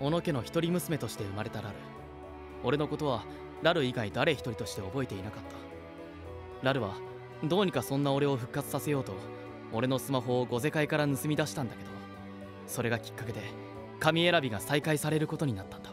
小野家の一人娘として生まれたラル。俺のことはラル以外誰一人として覚えていなかった。ラルはどうにかそんな俺を復活させようと俺のスマホを御世界から盗み出したんだけど、それがきっかけで神選びが再開されることになったんだ。